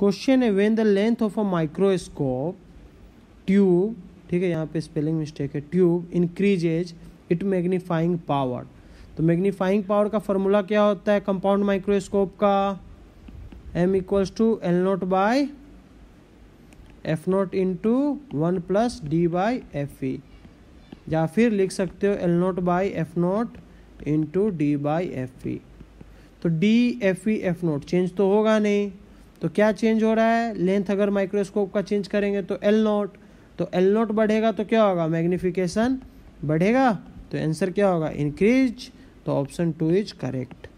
Question है when the length of a microscope tube, ठीक है यहाँ पे स्पेलिंग मिस्टेक है, tube increases it magnifying power. तो मैग्नीफाइंग पावर का फॉर्मूला क्या होता है कंपाउंड माइक्रोस्कोप का, m equals to L naught by F naught into 1 plus D by F E, या फिर लिख सकते हो L naught by F naught into D by F E. तो D F E F naught change तो होगा नहीं, तो क्या चेंज हो रहा है, लेंथ अगर माइक्रोस्कोप का चेंज करेंगे तो एल नोट, तो एल नोट बढ़ेगा तो क्या होगा, मैग्निफिकेशन बढ़ेगा, तो आंसर क्या होगा इंक्रीज। तो ऑप्शन 2 इज करेक्ट।